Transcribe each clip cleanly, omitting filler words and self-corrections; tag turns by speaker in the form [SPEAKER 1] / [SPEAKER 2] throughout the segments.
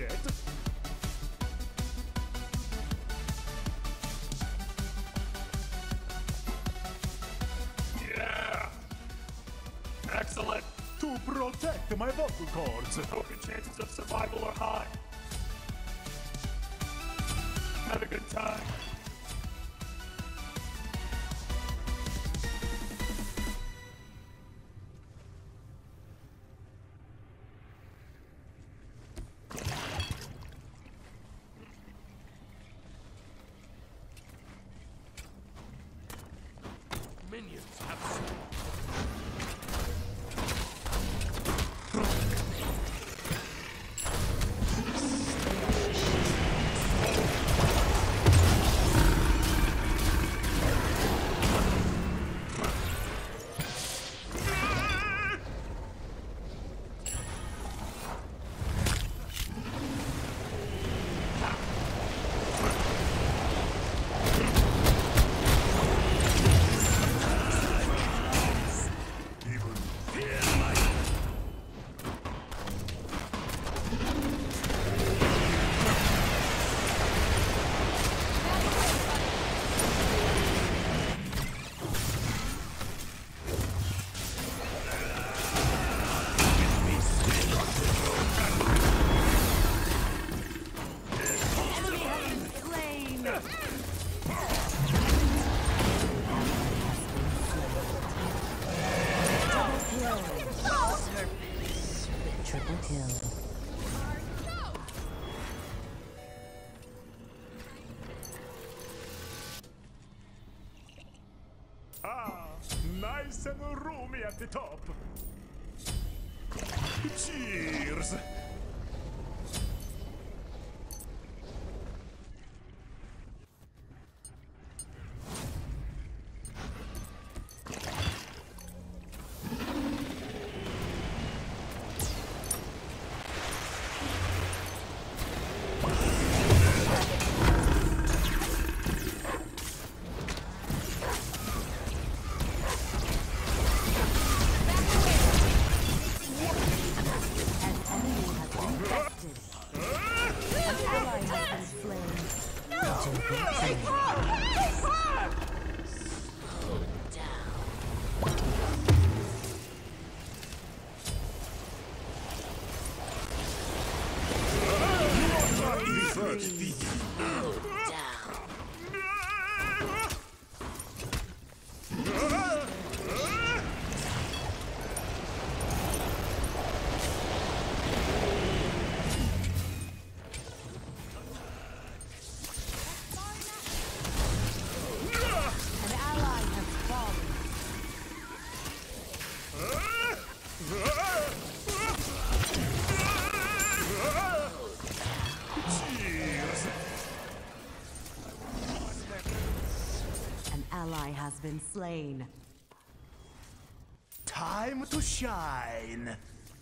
[SPEAKER 1] yet.
[SPEAKER 2] Yeah! Excellent!
[SPEAKER 1] To protect my vocal cords.
[SPEAKER 2] Hope your chances of survival are high. Have a good time. Minions have
[SPEAKER 3] Triple kill.
[SPEAKER 1] Ah, nice and roomy at the top. Cheers!
[SPEAKER 3] Ally has been slain.
[SPEAKER 1] Time to shine.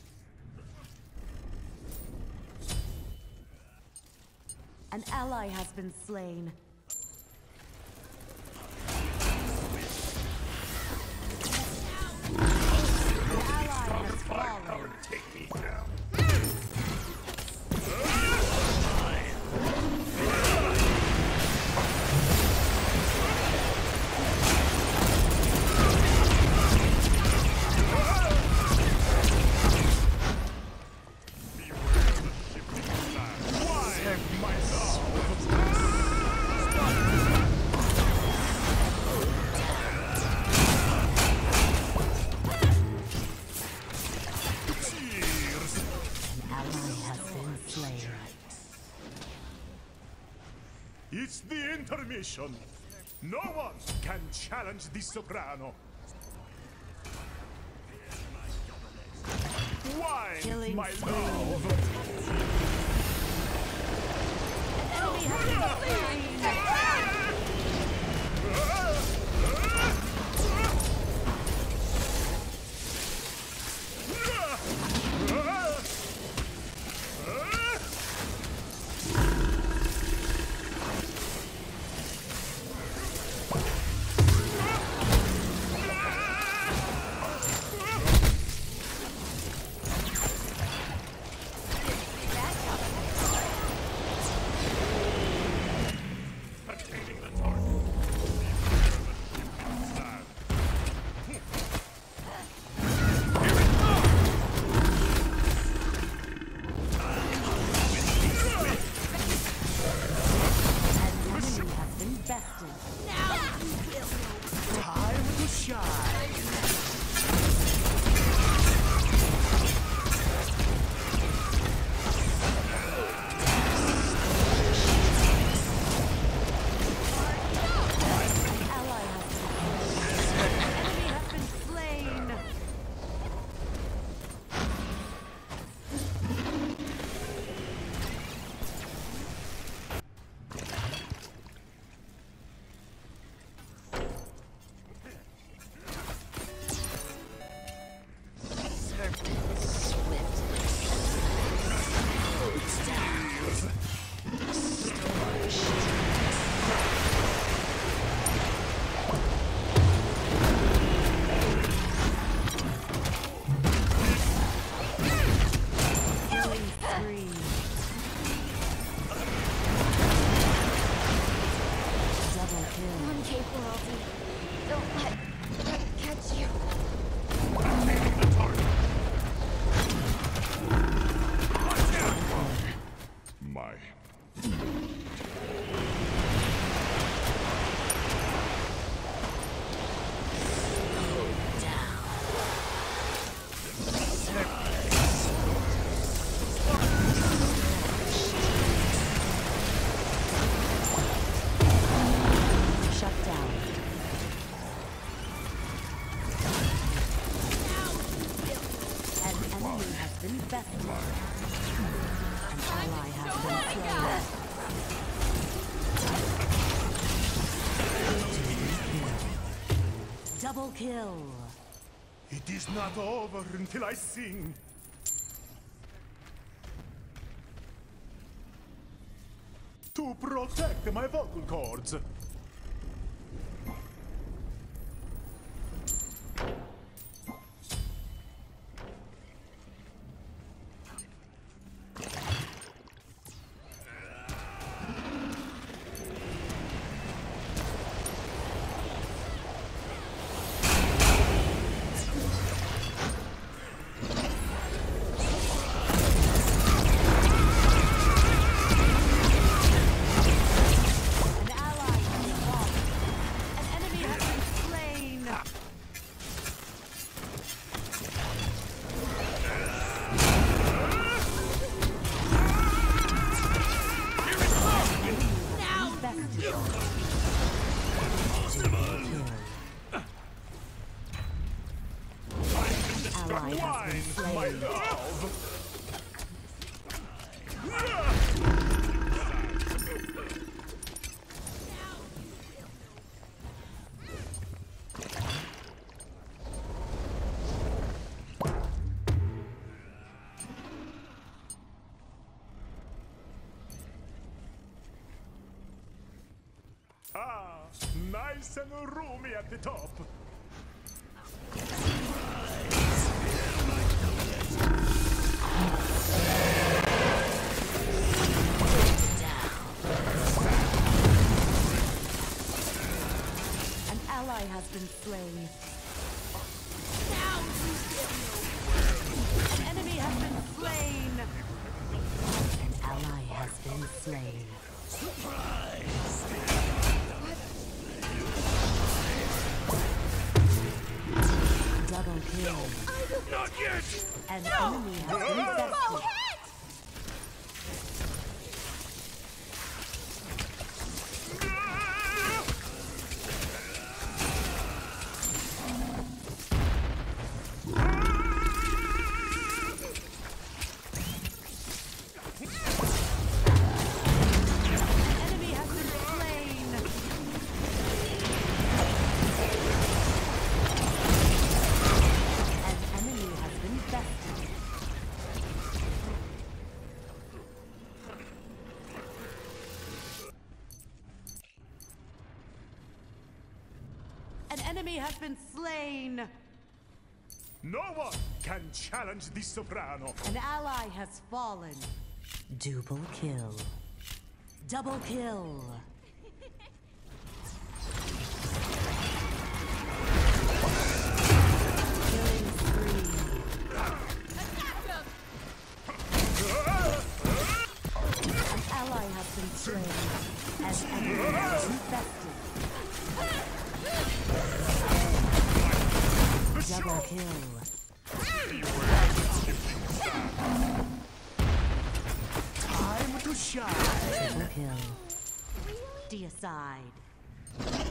[SPEAKER 3] An ally has been slain. An ally has fallen.
[SPEAKER 2] take me down.
[SPEAKER 1] It's the intermission. No one can challenge the soprano. Wine,
[SPEAKER 3] Killing
[SPEAKER 1] my
[SPEAKER 3] spree.
[SPEAKER 1] love.
[SPEAKER 3] Enemy has been slain.
[SPEAKER 1] my.
[SPEAKER 3] Shut down. An enemy has been bested. An ally has been slain. Double kill.
[SPEAKER 1] It is not over until I sing. To protect my vocal cords.
[SPEAKER 3] An ally has been lost. An enemy has been slain. Bested. Ally has been
[SPEAKER 1] Wine, my
[SPEAKER 3] slain.
[SPEAKER 1] love. Ah, nice and roomy at the top.
[SPEAKER 3] An ally has been slain. An enemy has been slain. An ally has been slain. Double kill.
[SPEAKER 2] Not yet!
[SPEAKER 3] An enemy has been bested. An enemy has been slain. An enemy has been bested. An enemy has been slain.
[SPEAKER 1] No one can challenge the soprano.
[SPEAKER 3] An ally has fallen. Double kill. Double kill. Killing spree. An ally has been slain. An enemy has been infested. Double kill.
[SPEAKER 1] Time to shine.
[SPEAKER 3] Triple kill. Deicide.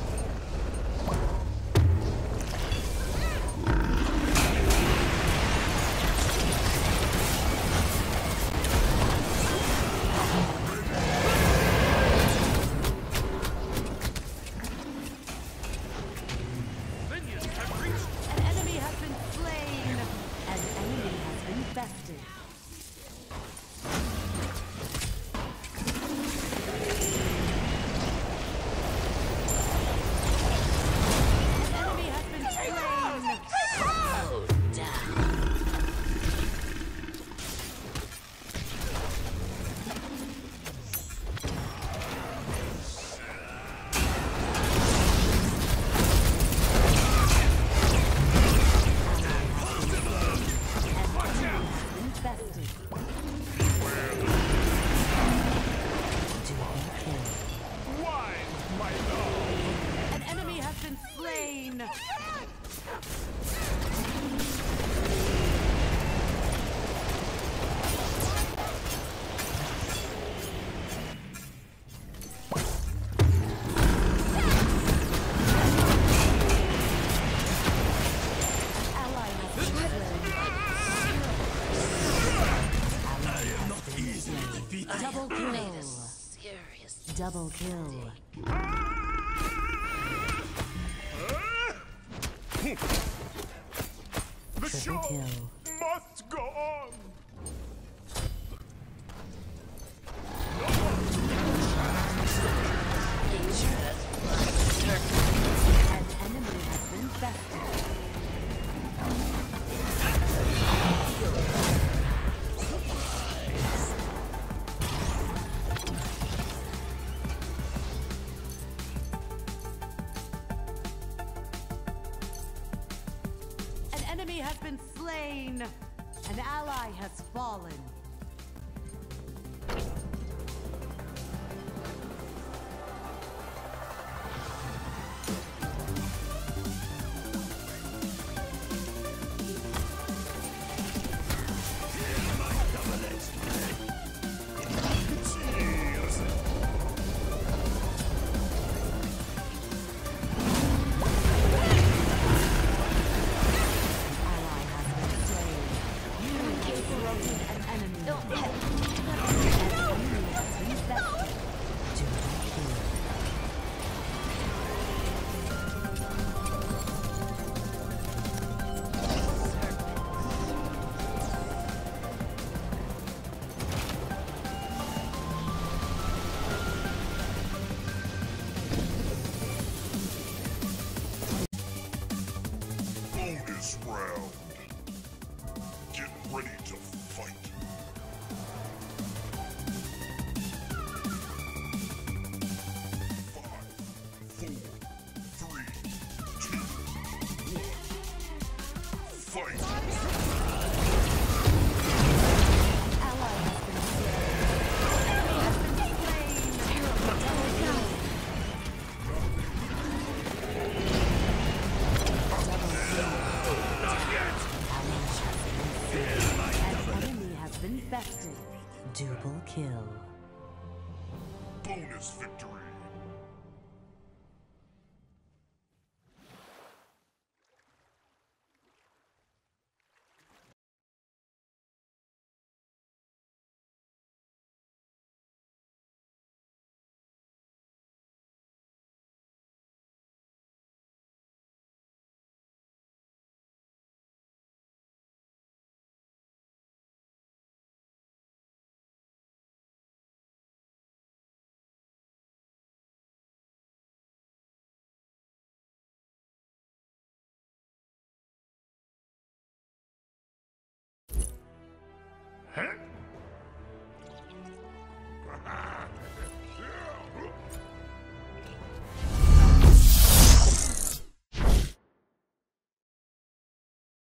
[SPEAKER 2] Minions have reached.
[SPEAKER 3] An enemy has been slain. An enemy has been bested. Double
[SPEAKER 4] I made a
[SPEAKER 3] kill.
[SPEAKER 4] serious
[SPEAKER 3] Double kill.
[SPEAKER 1] The show
[SPEAKER 3] kill.
[SPEAKER 1] must go on.
[SPEAKER 3] An enemy has been bested. An enemy has been slain. An ally has fallen.
[SPEAKER 1] Cheers.
[SPEAKER 3] Ally has been slain. You have broken an enemy. An enemy has been bested. Double kill.
[SPEAKER 1] Bonus round. Get ready to fight. Five, four, three, two, one. Fight.
[SPEAKER 3] Ally has been slain. Enemy has been slain. Double kill. An enemy has been bested. Double kill.
[SPEAKER 1] Bonus victory. Huh?